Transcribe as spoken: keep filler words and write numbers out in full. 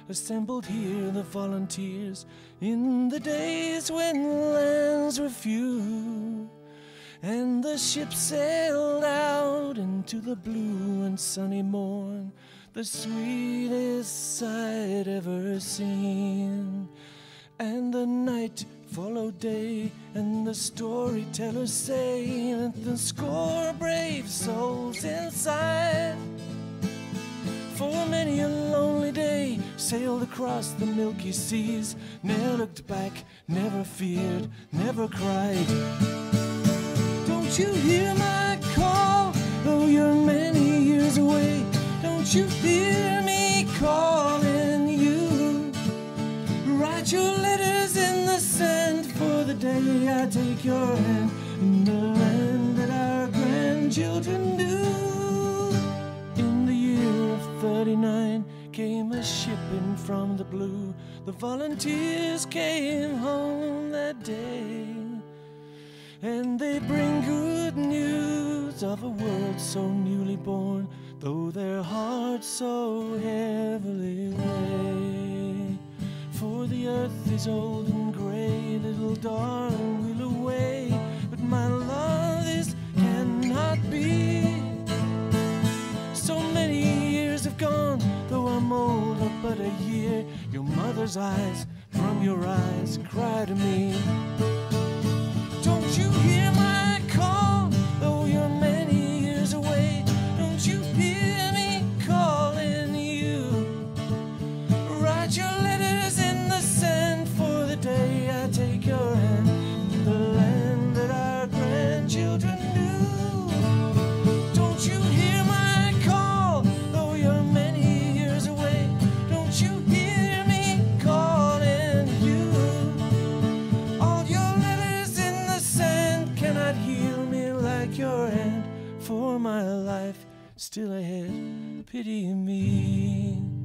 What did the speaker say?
assembled here the volunteers in the days when lands were few, and the ship sailed out into the blue and sunny morn, the sweetest sight ever seen. And the night followed day, and the storytellers say that the score brave souls inside, for many a lonely day, sailed across the milky seas, never looked back, never feared, never cried. Don't you hear my call, though you're many years away? Don't you hear me calling you? Write your letters in the sand for the day I take your hand in the land that our grandchildren knew. In the year of thirty-nine came a ship in from the blue. The volunteers came home that day, and they bring good news of a world so newly born, though their hearts so heavily weigh. For the earth is old and gray, little darling will away, but my love, this cannot be. So many years have gone, though I'm older but a year. Your mother's eyes, from your eyes, cry to me. Don't you hear my call, though you're many years away? Don't you hear me calling you? Write your letters in the sand for the day I take your hand in the land that our grandchildren knew. Don't you hear my call, though you're many years away? Don't you hear me calling you? All your letters in the sand cannot heal me like your hand, for my life still ahead, pity me.